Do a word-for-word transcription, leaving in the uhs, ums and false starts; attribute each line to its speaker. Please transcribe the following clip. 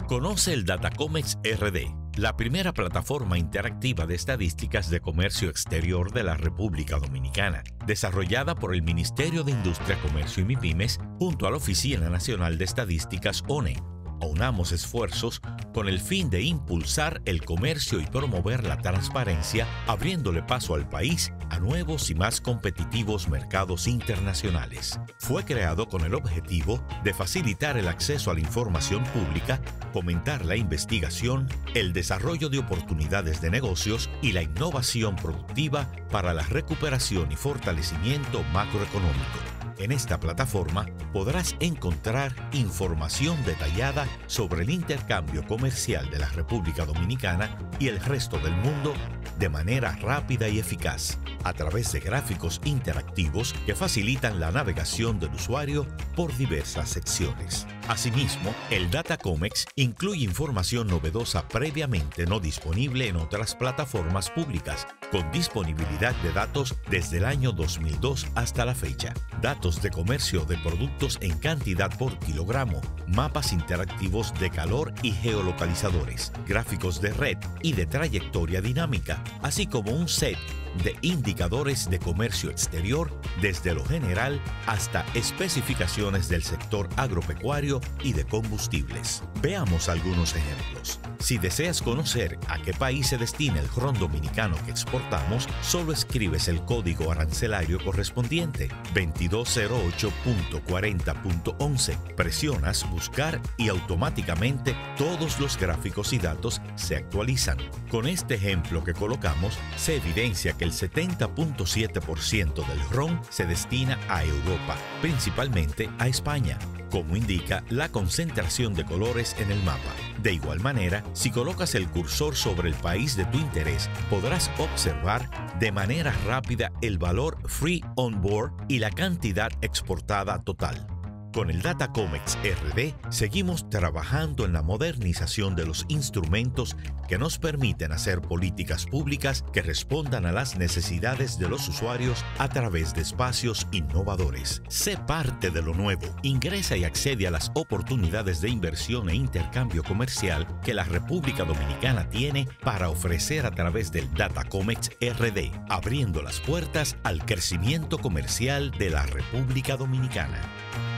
Speaker 1: Conoce el Datacomex R D, la primera plataforma interactiva de estadísticas de comercio exterior de la República Dominicana, desarrollada por el Ministerio de Industria, Comercio y MIPYMES junto a la Oficina Nacional de Estadísticas O N E. Aunamos esfuerzos con el fin de impulsar el comercio y promover la transparencia, abriéndole paso al país a nuevos y más competitivos mercados internacionales. Fue creado con el objetivo de facilitar el acceso a la información pública, fomentar la investigación, el desarrollo de oportunidades de negocios y la innovación productiva para la recuperación y fortalecimiento macroeconómico. En esta plataforma podrás encontrar información detallada sobre el intercambio comercial de la República Dominicana y el resto del mundo de manera rápida y eficaz, a través de gráficos interactivos que facilitan la navegación del usuario por diversas secciones. Asimismo, el Datacomex incluye información novedosa previamente no disponible en otras plataformas públicas, con disponibilidad de datos desde el año dos mil dos hasta la fecha, datos de comercio de productos en cantidad por kilogramo, mapas interactivos de calor y geolocalizadores, gráficos de red y de trayectoria dinámica, así como un set de indicadores de comercio exterior desde lo general hasta especificaciones del sector agropecuario y de combustibles. Veamos algunos ejemplos. Si deseas conocer a qué país se destina el ron dominicano que exportamos, solo escribes el código arancelario correspondiente veintidós cero ocho punto cuarenta punto once, presionas buscar y automáticamente todos los gráficos y datos se actualizan. Con este ejemplo que colocamos, se evidencia que el setenta punto siete por ciento del ron se destina a Europa, principalmente a España, como indica la concentración de colores en el mapa. De igual manera, si colocas el cursor sobre el país de tu interés, podrás observar de manera rápida el valor Free On Board y la cantidad exportada total. Con el Datacomex R D seguimos trabajando en la modernización de los instrumentos que nos permiten hacer políticas públicas que respondan a las necesidades de los usuarios a través de espacios innovadores. Sé parte de lo nuevo. Ingresa y accede a las oportunidades de inversión e intercambio comercial que la República Dominicana tiene para ofrecer a través del Datacomex R D, abriendo las puertas al crecimiento comercial de la República Dominicana.